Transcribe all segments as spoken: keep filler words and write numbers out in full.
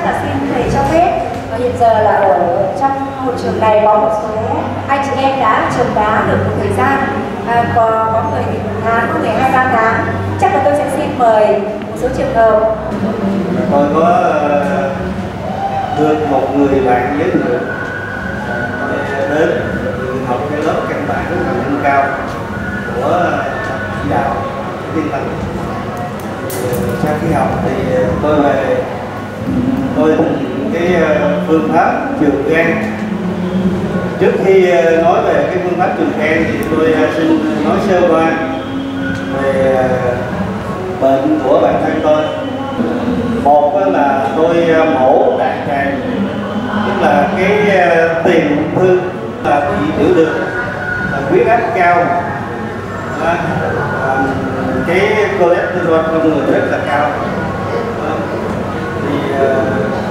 chắc là xin thầy cho phép. Và hiện giờ là ở trong hội trường này có một số anh chị em đã trồng đá được một thời gian, à, có, có người thì một tháng, có người hai ba tháng. Chắc là tôi sẽ xin mời một số trường hợp. Tôi có được một người bạn giới thiệu tôi đến học cái lớp căn bản và nâng cao của chỉ đạo Thiên Tân. Sau khi học thì tôi về tôi thực hiện cái phương pháp trường gan. Trước khi nói về cái phương pháp trường gan thì tôi xin nói sơ qua về bệnh của bản thân tôi. Một là tôi mổ đại tràng, tức là cái tiền ung thư là bị tiểu đường, là huyết áp cao, à, cái cholesterol trong người rất là cao. À, thì uh,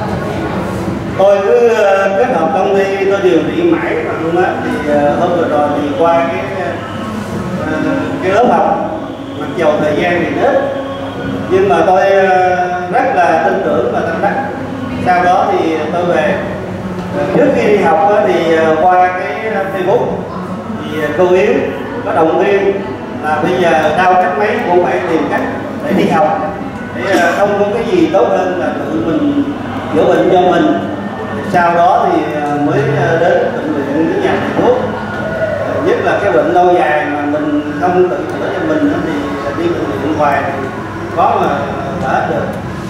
tôi cứ uh, kết hợp công ty tôi điều trị mãi mà luôn á. Thì uh, hôm vừa rồi thì qua cái uh, cái lớp học, mặc dầu thời gian thì ít, nhưng mà tôi uh, rất là tin tưởng và tâm đắc. Sau đó thì tôi về. Trước khi đi học thì qua cái Facebook thì cô Yến có động viên là bây giờ đau cách mấy cũng phải tìm cách để đi học, để không có cái gì tốt hơn là tự mình chữa bệnh cho mình. Sau đó thì mới đến bệnh viện đến nhà thầy thuốc. Nhất là cái bệnh lâu dài mà mình không tự chữa cho mình thì đi bệnh viện hoài thì có mà đỡ được.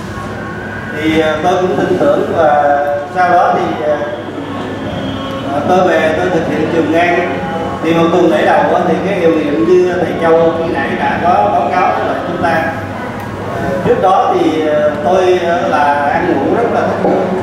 Thì tôi cũng tin tưởng, và sau đó thì tôi về tôi thực hiện trường gan. Thì một tuần lễ đầu thì cái hiệu nghiệm như thầy Châu khi nãy đã có báo cáo với chúng ta. Trước đó thì tôi là ăn ngủ rất là thất thường.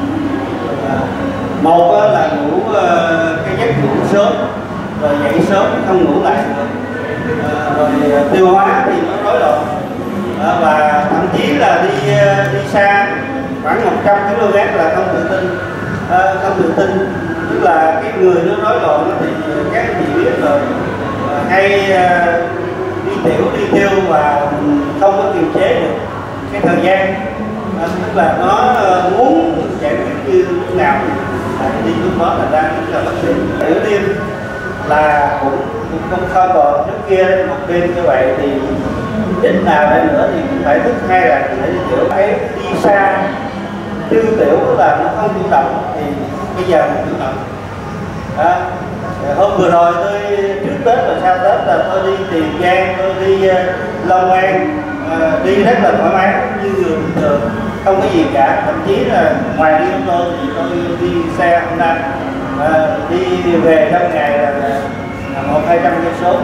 Một là ngủ cái giấc ngủ sớm, rồi dậy sớm không ngủ lại được, rồi tiêu hóa thì nó rối loạn, và thậm chí là đi đi xa khoảng một trăm ki lô mét là không tự tin, không tự tin tức là cái người nó rối loạn thì các anh chị biết rồi, hay đi tiểu đi tiêu và không có kiềm chế được cái thời gian, tức là nó muốn giải quyết như lúc nào thì đi lúc đó là ra rất là bác sĩ. Tiểu đêm là cũng cũng không sao, còn trước kia một đêm như vậy thì ít nào đây nữa thì cũng phải thức hai lần để đi tiểu. Ấy đi xa tiêu tiểu là nó không chủ động, thì bây giờ mình chủ động. À, hôm vừa rồi tôi trước Tết và sau Tết là tôi đi Tiền Giang, tôi đi uh, Long An, uh, đi rất là thoải mái như người bình thường, không có gì cả. Thậm chí là ngoài đi ô tô thì tôi đi xe Honda, uh, đi về trong ngày là, là một hai trăm cây số.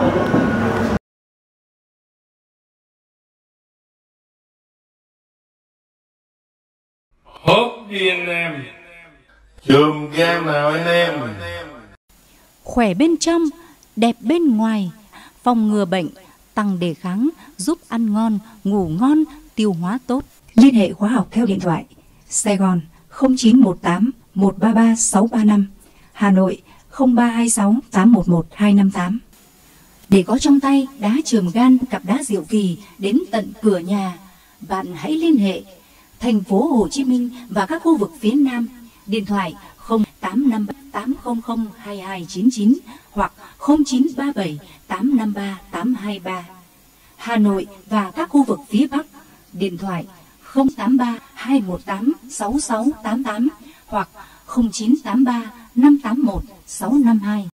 Hốt đi anh em, trường gan nào anh em. Khỏe bên trong, đẹp bên ngoài, phòng ngừa bệnh, tăng đề kháng, giúp ăn ngon, ngủ ngon, tiêu hóa tốt. Liên hệ khóa học theo điện thoại Sài Gòn không chín một tám một ba ba sáu ba năm, Hà Nội không ba hai sáu tám một một hai năm tám. Để có trong tay đá chườm gan, cặp đá diệu kỳ đến tận cửa nhà, bạn hãy liên hệ thành phố Hồ Chí Minh và các khu vực phía Nam. Điện thoại không tám năm tám không không hai hai chín chín hoặc không chín ba bảy tám năm ba tám hai ba. Hà Nội và các khu vực phía Bắc. Điện thoại không tám ba hai một tám sáu sáu tám tám hoặc không chín tám ba năm tám một sáu năm hai.